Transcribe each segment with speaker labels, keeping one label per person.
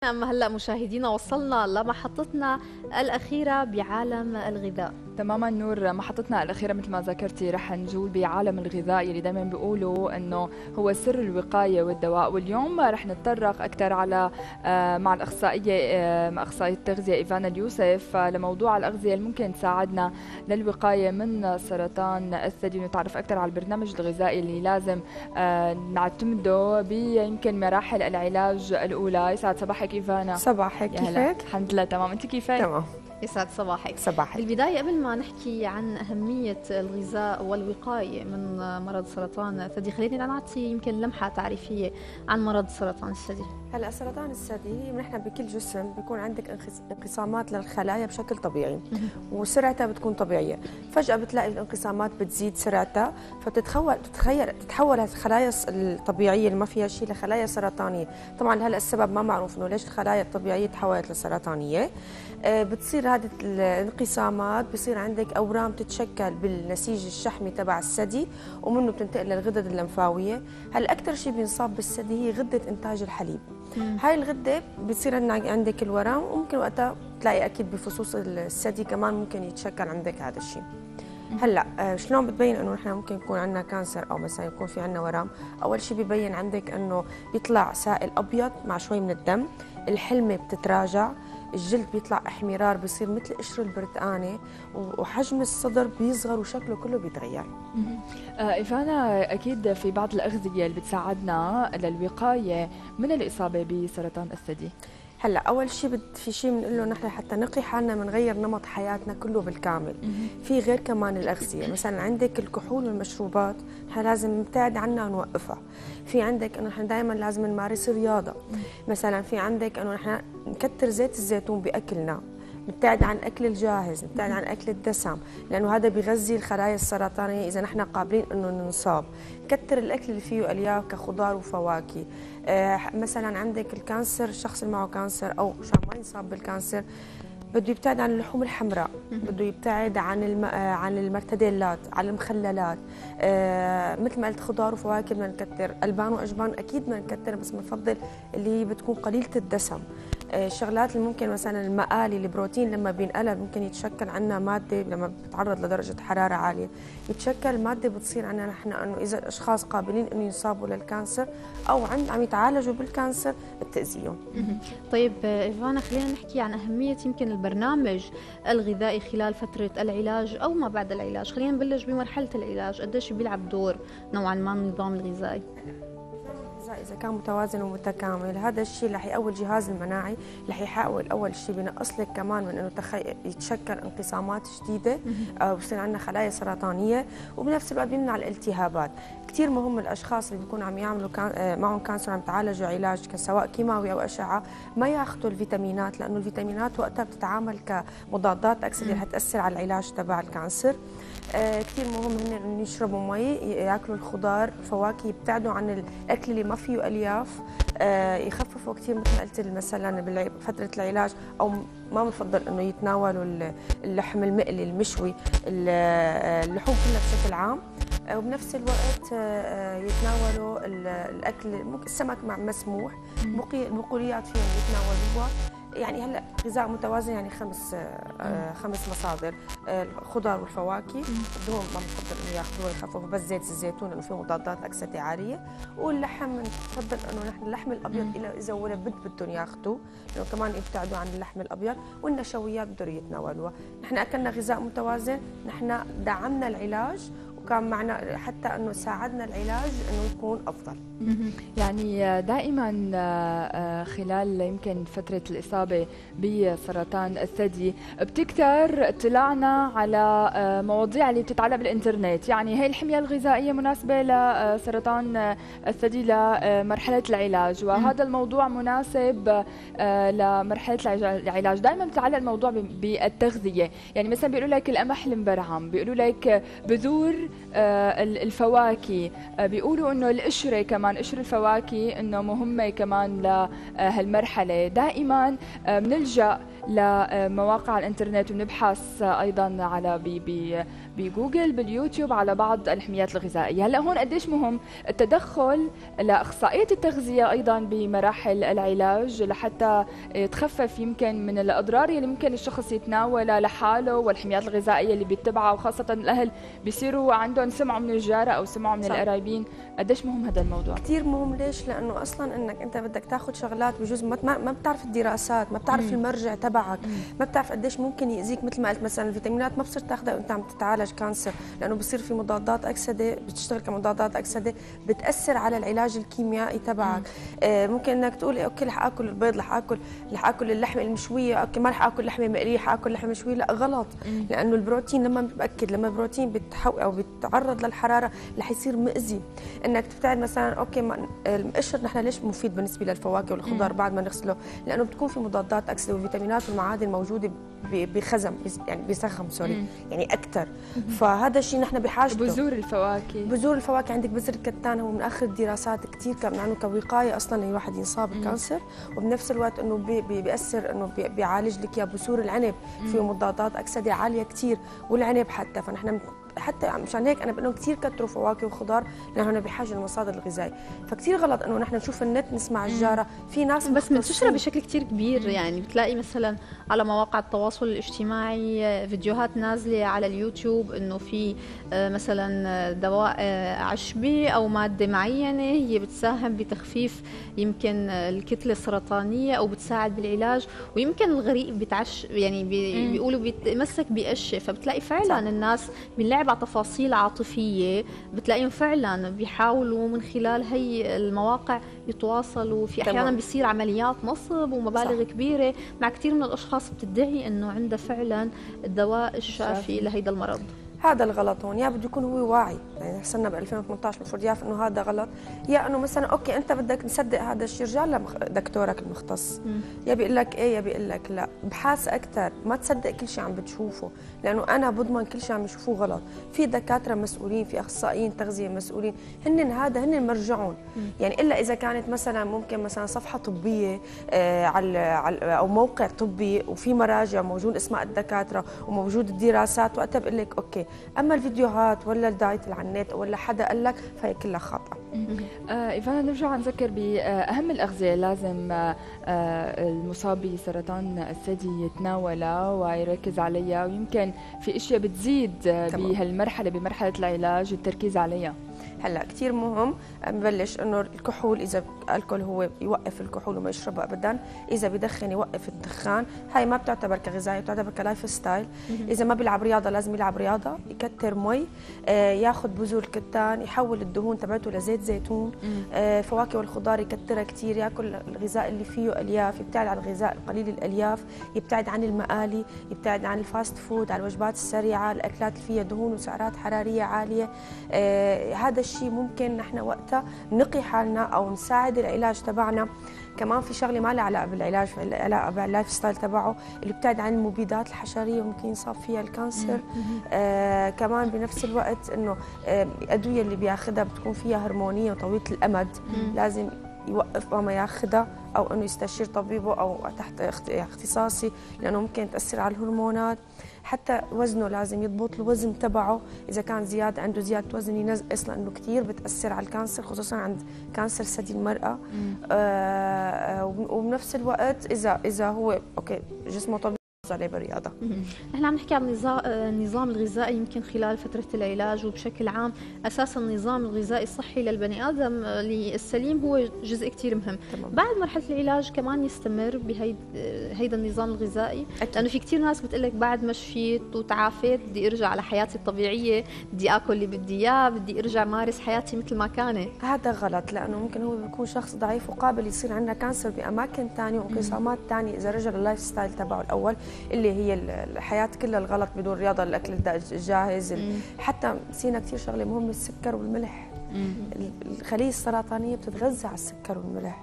Speaker 1: أما هلأ مشاهدينا وصلنا لمحطتنا الأخيرة بعالم الغذاء.
Speaker 2: تماما نور، محطتنا الأخيرة مثل ما ذكرتي رح نجول بعالم الغذاء اللي دائما بيقولوا أنه هو سر الوقاية والدواء. واليوم رح نتطرق أكثر على مع الأخصائية مع أخصائية التغذية إيفانا اليوسف لموضوع الأغذية اللي ممكن تساعدنا للوقاية من سرطان الثدي، ونتعرف أكثر على البرنامج الغذائي اللي لازم نعتمده بيمكن مراحل العلاج الأولى. يسعد صباحك إيفانا.
Speaker 3: صباحك، كيفك؟
Speaker 2: الحمد لله تمام، أنت كيفك؟
Speaker 3: تمام.
Speaker 1: يسعد صباحك.
Speaker 3: صباحك.
Speaker 1: بالبداية قبل ما نحكي عن أهمية الغذاء والوقاية من مرض سرطان الثدي، خلينا نعطي يمكن لمحة تعريفية عن مرض سرطان الثدي.
Speaker 3: هلا سرطان الثدي نحن بكل جسم بيكون عندك انقسامات للخلايا بشكل طبيعي وسرعتها بتكون طبيعية. فجأة بتلاقي الانقسامات بتزيد سرعتها تتحول الخلايا الطبيعية اللي ما فيها شيء لخلايا سرطانية. طبعا هلا السبب ما معروف انه ليش الخلايا الطبيعية تحولت لسرطانية. بتصير هذه الانقسامات بصير عندك أورام تتشكل بالنسيج الشحمي تبع الثدي ومنه بتنتقل للغدد اللمفاوية. هلا أكثر شيء بينصاب بالثدي هي غدة إنتاج الحليب. هاي الغدة بتصير عندك الورم، وممكن وقتها تلاقي أكيد بفصوص الثدي كمان ممكن يتشكل عندك هذا الشيء. هلا شلون بتبين انه نحن ممكن يكون عندنا كانسر او مثلا يكون في عندنا ورم؟ اول شيء ببين عندك انه بيطلع سائل ابيض مع شوي من الدم، الحلمه بتتراجع، الجلد بيطلع احمرار بيصير مثل قشر البرتقانه، وحجم الصدر بيصغر وشكله كله بيتغير.
Speaker 2: إيفانا، أكيد في بعض الأغذية اللي بتساعدنا للوقاية من الإصابة بسرطان الثدي.
Speaker 3: هلا اول شيء في شيء بنقول له نحن حتى نقي حالنا بنغير نمط حياتنا كله بالكامل. في غير كمان الاغذيه، مثلا عندك الكحول والمشروبات نحن لازم نبتعد عنها ونوقفها. في عندك انه نحن دائما لازم نمارس رياضه. مثلا في عندك انه نحن نكتر زيت الزيتون باكلنا، نبتعد عن الاكل الجاهز، نبتعد عن اكل الدسم لانه هذا بيغذي الخلايا السرطانيه اذا نحن قابلين انه ننصاب. كتر الاكل اللي فيه الياف كخضار وفواكه. مثلا عندك الكانسر، الشخص اللي معه كانسر او عشان ما ينصاب بالكانسر بده يبتعد عن اللحوم الحمراء، بده يبتعد عن المرتديلات، عن المخللات. مثل ما قلت خضار وفواكه بدنا نكتر، البان واجبان اكيد بدنا نكتر، بس بنفضل اللي هي بتكون قليله الدسم. الشغلات اللي ممكن مثلا المقالي، البروتين لما بينقلب ممكن يتشكل عنا ماده لما بتتعرض لدرجه حراره عاليه، يتشكل ماده بتصير عنا نحن انه اذا الاشخاص قابلين انه يصابوا للكانسر او عم يتعالجوا بالكانسر بتاذيهم.
Speaker 1: طيب إيفانا، خلينا نحكي عن أهمية يمكن البرنامج الغذائي خلال فترة العلاج أو ما بعد العلاج. خلينا نبلش بمرحلة العلاج، قديش بيلعب دور نوعا ما النظام الغذائي؟
Speaker 3: إذا كان متوازن ومتكامل هذا الشيء رح يقوي الجهاز المناعي، رح يحاول أول شيء بنقص لك كمان من إنه يتشكل انقسامات جديدة وبصير عندنا خلايا سرطانية، وبنفس الوقت بيمنع الالتهابات. كثير مهم الأشخاص اللي بيكونوا عم يعملوا معهم كانسر عم يتعالجوا علاج سواء كيماوي أو أشعة ما ياخذوا الفيتامينات، لأنه الفيتامينات وقتها بتتعامل كمضادات أكسدة رح تأثر على العلاج تبع الكانسر. كثير مهم هن انه يشربوا مي، ياكلوا الخضار، الفواكه، يبتعدوا عن الاكل اللي ما فيه الياف، يخففوا كثير مثل ما قلت مثلا بفتره العلاج، او ما بنفضل انه يتناولوا اللحم المقلي المشوي، اللحوم كلها بشكل عام. وبنفس الوقت يتناولوا الاكل، السمك مع مسموح، البقوليات فيهم يتناولوها. يعني هلا غذاء متوازن يعني خمس مصادر، الخضار والفواكه، الدهون ما بنفضل انه ياخذوها، يخففوا بس زيت الزيتون لانه فيه مضادات اكسده عاليه، واللحم بنفضل انه نحن اللحم الابيض اذا ولا بدهم ياخذوه لانه كمان يبتعدوا عن اللحم الابيض، والنشويات بدهم يتناولوها. نحن اكلنا غذاء متوازن، نحن دعمنا العلاج وكان معنا حتى انه ساعدنا العلاج انه يكون افضل.
Speaker 2: يعني دائما خلال يمكن فتره الاصابه بسرطان الثدي بتكثر اطلاعنا على مواضيع اللي بتتعلق بالانترنت، يعني هي الحميه الغذائيه مناسبه لسرطان الثدي لمرحله العلاج، وهذا الموضوع مناسب لمرحله العلاج. دائما بتتعلق الموضوع بالتغذيه، يعني مثلا بيقولوا لك القمح المبرعم، بيقولوا لك بذور الفواكه، بيقولوا انه القشره كمان، قشر الفواكه انه مهمه كمان لهالمرحله. دائما بنلجا لمواقع الانترنت ونبحث ايضا على بجوجل باليوتيوب على بعض الحميات الغذائيه. هلا هون قديش مهم التدخل لاخصائيه التغذيه ايضا بمراحل العلاج لحتى تخفف يمكن من الاضرار اللي ممكن الشخص يتناولها لحاله والحميات الغذائيه اللي بيتبعها، وخاصه الاهل بيصيروا عندهم سمعوا من الجاره او سمعوا من القرايبين. قديش مهم هذا الموضوع؟
Speaker 3: كثير مهم. ليش؟ لانه اصلا انك انت بدك تاخذ شغلات بجوز ما بتعرف الدراسات، ما بتعرف المرجع تبعك، ما بتعرف قديش ممكن يأذيك. مثل ما قلت مثلا الفيتامينات ما بصير تاخذها وانت عم تتعالج كانسر، لانه بصير في مضادات اكسده بتشتغل كمضادات اكسده بتاثر على العلاج الكيميائي تبعك. ممكن انك تقول اوكي رح اكل البيض، رح اكل اللحمه المشويه، اوكي ما رح اكل لحمه مقليه، رح اكل لحمه مشويه. لا، غلط. لانه البروتين لما البروتين بتحول او بيتعرض للحراره رح يصير مؤذي. انك تبتعد مثلا اوكي القشر نحن ليش مفيد بالنسبه للفواكه والخضار بعد ما نغسله؟ لانه بتكون في مضادات اكسده والفيتامينات والمعادن موجوده بخزم، يعني بسخم سوري، يعني اكثر. فهذا الشيء نحن بحاجته. بذور الفواكه عندك بذر الكتان هو من اخر الدراسات كثير لانه كوقايه اصلا للواحد ينصاب بالكانسر، وبنفس الوقت انه بياثر انه بيعالج لك يا بذور العنب، فيه مضادات اكسده عاليه كثير، والعنب حتى. فنحن حتى مشان هيك انا بقول لهم كثير كتروا فواكه وخضار لانه بحاجه للمصادر الغذائيه. فكثير غلط انه نحن نشوف النت نسمع الجاره، في ناس
Speaker 1: بس منتشره بشكل كثير كبير. يعني بتلاقي مثلا على مواقع التواصل الاجتماعي فيديوهات نازله على اليوتيوب انه في مثلا دواء عشبي او ماده معينه هي بتساهم بتخفيف يمكن الكتله السرطانيه او بتساعد بالعلاج، ويمكن الغريب يعني بيقولوا بيتمسك بقشه. فبتلاقي فعلا الناس بنلعب على تفاصيل عاطفيه، بتلاقيهم فعلا بيحاولوا من خلال هي المواقع يتواصلوا. في احيانا بيصير عمليات نصب ومبالغ كبيره مع كثير من الاشخاص بتدعي انه عندها فعلا الدواء الشافي لهيدا المرض.
Speaker 3: هذا الغلط هون. يا بده يكون هو واعي، يعني صرنا ب 2018 المفروض يعرف انه هذا غلط، يا انه مثلا اوكي انت بدك نصدق هذا الشيء رجع لدكتورك المختص، يا بيقول لك ايه يا بيقول لك لا. ابحث اكثر، ما تصدق كل شيء عم بتشوفه، لانه انا بضمن كل شيء عم يشوفوه غلط. في دكاتره مسؤولين، في اخصائيين تغذيه مسؤولين، هن مرجعون. يعني الا اذا كانت مثلا ممكن مثلا صفحه طبيه على او موقع طبي وفي مراجع موجود اسماء الدكاتره وموجود الدراسات، وقتها بقول لك اوكي. اما الفيديوهات ولا الدايت اللي على النت ولا حدا قال لك فهي كلها خطا.
Speaker 2: إيفانا، نرجع نذكر بأهم الأغذية لازم المصاب بسرطان الثدي يتناولها ويركز عليها، ويمكن في أشياء بتزيد بهالمرحلة بمرحلة العلاج التركيز عليها.
Speaker 3: هلا كثير مهم نبلش انه الكحول، اذا الكحول هو يوقف الكحول وما يشربه ابدا، اذا بدخن يوقف الدخان. هاي ما بتعتبر كغذاء، بتعتبر كلايف ستايل. اذا ما بيلعب رياضه لازم يلعب رياضه، يكتر مي، ياخذ بذور الكتان، يحول الدهون تبعته لزيت زيتون، الفواكه والخضار يكترها كثير، ياكل الغذاء اللي فيه الياف، يبتعد عن الغذاء القليل الالياف، يبتعد عن المقالي، يبتعد عن الفاست فود، عن الوجبات السريعه، الاكلات اللي فيها دهون وسعرات حراريه عاليه. هذا الشيء ممكن نحن وقتها نقي حالنا او نساعد العلاج تبعنا. كمان في شغله ما لها علاقه بالعلاج، علاقه باللايف ستايل تبعه، اللي بتبتعد عن المبيدات الحشريه وممكن يصاب فيها الكانسر. كمان بنفس الوقت انه الادويه اللي بياخذها بتكون فيها هرمونيه وطويله الامد، لازم يوقف ما ياخذها او انه يستشير طبيبه او تحت اختصاصي، لانه ممكن تاثر على الهرمونات. حتى وزنه لازم يضبط الوزن تبعه، اذا كان زياده عنده زياده وزن ينقص، لانه كثير بتاثر على الكانسر، خصوصا عند كانسر ثدي المراه. وبنفس الوقت اذا هو اوكي جسمه طبيعي عليه بالرياضه.
Speaker 1: نحن عم نحكي عن النظام الغذائي يمكن خلال فتره العلاج، وبشكل عام اساسا النظام الغذائي الصحي للبني ادم السليم هو جزء كثير مهم. بعد مرحله العلاج كمان يستمر بهيدا النظام الغذائي، لانه في كثير ناس بتقول لك بعد ما شفيت وتعافيت بدي ارجع على حياتي الطبيعيه، بدي اكل اللي بدي اياه، بدي ارجع مارس حياتي مثل ما كانت.
Speaker 3: هذا غلط، لانه ممكن هو بيكون شخص ضعيف وقابل يصير عندنا كانسر باماكن ثانيه وانقسامات ثانيه اذا رجع لللايف ستايل تبعه الاول، اللي هي الحياه كلها الغلط بدون رياضه، الاكل الجاهز. حتى نسينا كثير شغله مهمه، السكر والملح. الخليه السرطانيه بتتغذى على السكر والملح،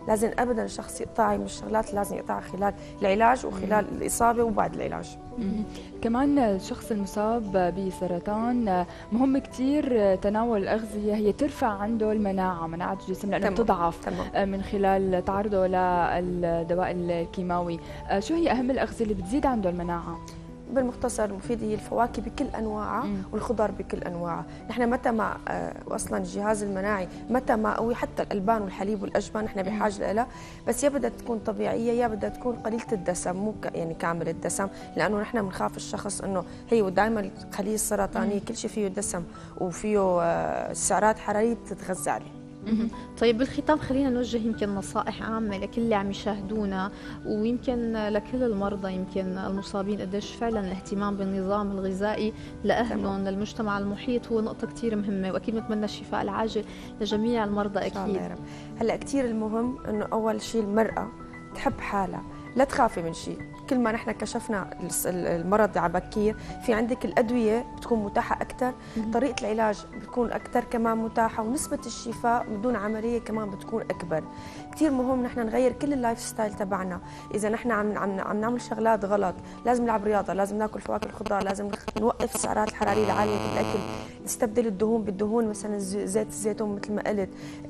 Speaker 3: لازم ابدا الشخص يقطعها، من الشغلات لازم يقطعها خلال العلاج وخلال الاصابه وبعد العلاج.
Speaker 2: كمان الشخص المصاب بسرطان مهم كثير تناول الأغذية هي ترفع عنده مناعة الجسم، لأنه بتضعف من خلال تعرضه للدواء الكيماوي. شو هي أهم الأغذية اللي بتزيد عنده المناعة؟
Speaker 3: بالمختصر المفيد هي الفواكه بكل انواعها والخضار بكل انواعها. نحن متى ما اصلا الجهاز المناعي متى ما قوي، حتى الالبان والحليب والاجبان نحن بحاجه لها، بس يا بدها تكون طبيعيه يا بدها تكون قليله الدسم، مو يعني كامل الدسم، لانه نحن بنخاف الشخص انه هي ودائما الخليه السرطانيه كل شيء فيه دسم وفيه سعرات حراريه بتتغذى عليه.
Speaker 1: طيب بالختام خلينا نوجه يمكن نصائح عامة لكل اللي عم يشاهدونا، ويمكن لكل المرضى يمكن المصابين، قديش فعلا الاهتمام بالنظام الغذائي لأهلهم للمجتمع المحيط هو نقطة كثير مهمة، وأكيد نتمنى الشفاء العاجل لجميع المرضى أكيد.
Speaker 3: إن شاء الله يا رب. هلا كثير المهم إنه أول شيء المرأة تحب حالها، لا تخافي من شيء. كل ما نحن كشفنا المرض على بكير، في عندك الأدوية بتكون متاحة أكثر، طريقة العلاج بتكون أكثر كمان متاحة، ونسبة الشفاء بدون عملية كمان بتكون أكبر. كثير مهم نحن نغير كل اللايف ستايل تبعنا. إذا نحن عم نعمل شغلات غلط، لازم نلعب رياضة، لازم ناكل فواكه الخضار، لازم نوقف السعرات الحرارية العالية بالأكل، نستبدل الدهون بالدهون، مثلا زيت الزيتون مثل ما قلت.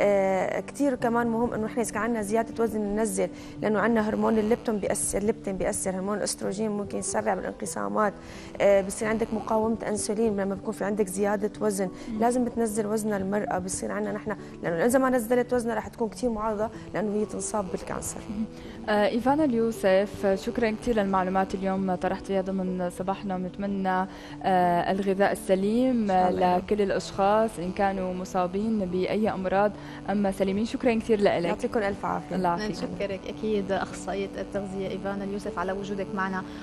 Speaker 3: كثير كمان مهم إنه نحن إذا كان عندنا زيادة وزن ننزل، لأنه عندنا هرمون الليبتون بيأثر، هرمون الاستروجين ممكن يسرع بالانقسامات. بصير عندك مقاومه انسولين لما بيكون في عندك زياده وزن، لازم بتنزل وزنها المراه. بصير عندنا نحن، لانه اذا ما نزلت وزنها رح تكون كثير معرضه لانه هي تنصاب بالكانسر.
Speaker 2: إيفانا اليوسف، شكرا كثير للمعلومات اليوم طرحتيها ضمن صباحنا، ونتمنى الغذاء السليم لكل الاشخاص ان كانوا مصابين باي امراض اما سليمين. شكرا كثير لك.
Speaker 3: يعطيكم الف عافيه.
Speaker 1: الله يعافيك. نشكرك اكيد اخصائيه التغذيه ايفانا اليوسف على وجودك معنا.